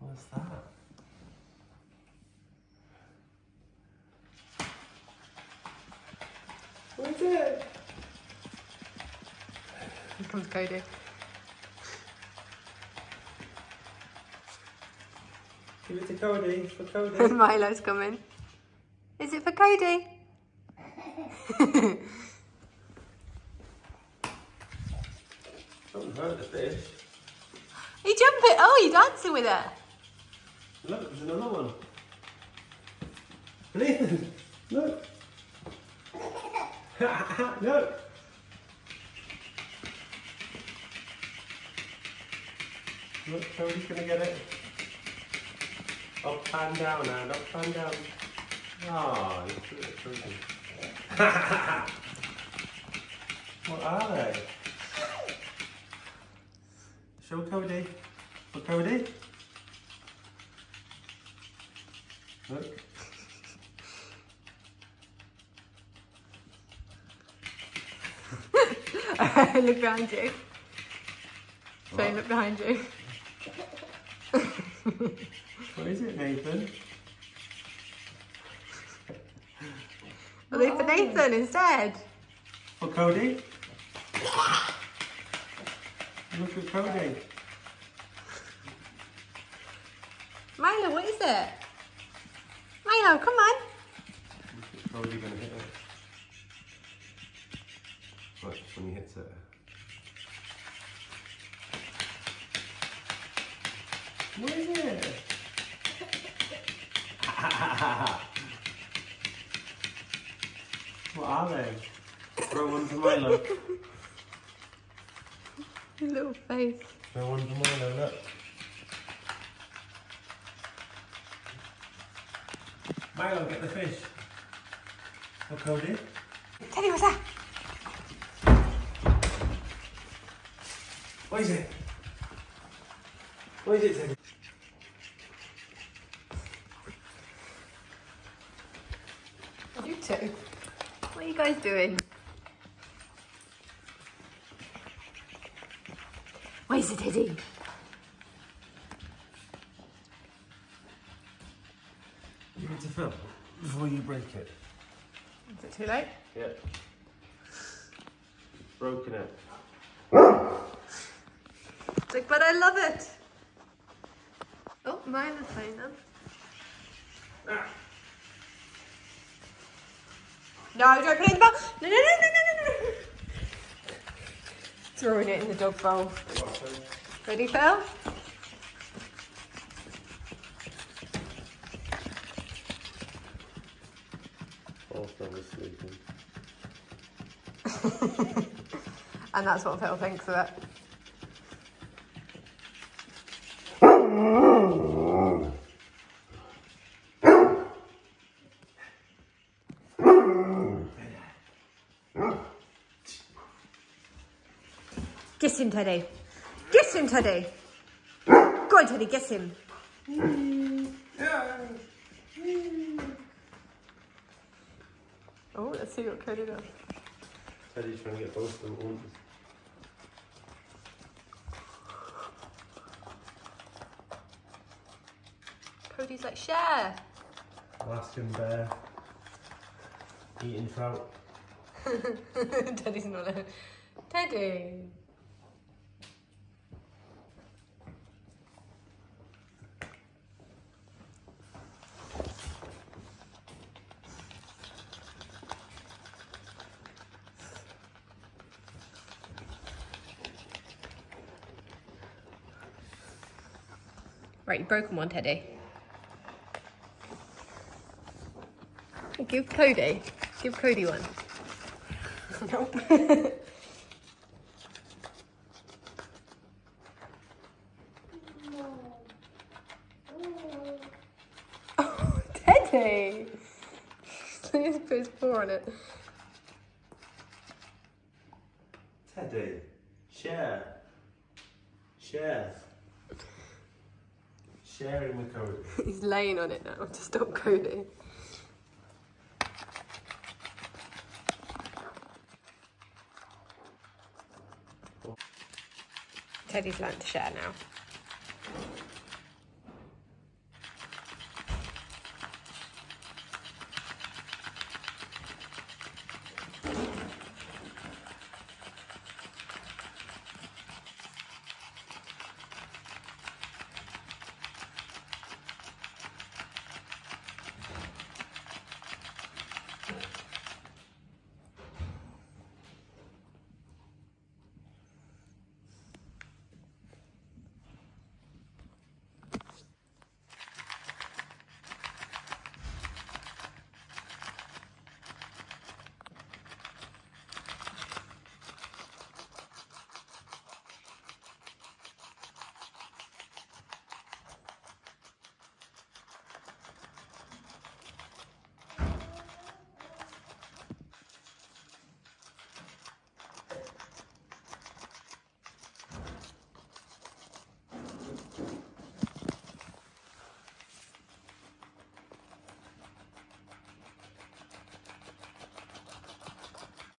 What's that? What is it? Here comes Kodi. Give it to Kodi, for Kodi. And Milo's coming. Is it for Kodi? Don't hurt the fish. You jump it. Oh, you're dancing with it. Look, there's another one. Nathan, look. Look. Look, Kodi's gonna get it. Up and down and up and down. Oh, you threw it through. What are they? Show Kodi. For Kodi. Look. Look behind you. Shane, look behind you. What is it, Nathan? Are they for Nathan instead? For Kodi? Look at Kodi. Milo, what is it? Milo, come on. Kodi gonna hit it. Watch when he hits it. What is it? What are they? Throw one to Milo. Your little face. Throw one to Milo, look. Milo, get the fish. For Kodi. Teddy, what's that? What is it? What is it, Teddy? You two. What are you guys doing? Where's the Teddy? You need to film before you break it. Is it too late? Yeah. Broken it. It's like, but I love it. Oh, mine is fine then. Ah. No, don't put it in the bowl. No, no, no, no, no, no, no. Throwing it in the dog bowl. Ready, Phil? Oh, Phil was sleeping. And that's what Phil thinks of it. Kiss him, Teddy. Kiss him, Teddy. Go on, Teddy, kiss him. Oh, let's see what Kodi does. Teddy's trying to get both of them on. Kodi's like, share. Alaskan bear. Eating trout. Teddy's not a... Teddy. Right, you've broken one, Teddy. Give Kodi. Give Kodi one. Nope. Oh, Teddy! He's put his paw on it. Teddy, share. Share. Sharing with Kodi. He's laying on it now to stop Kodi. Teddy's learned to share now.